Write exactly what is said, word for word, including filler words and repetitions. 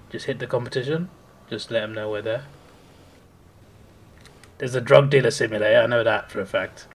Just hit the competition. Just let them know we're there. There's a drug dealer simulator, I know that for a fact.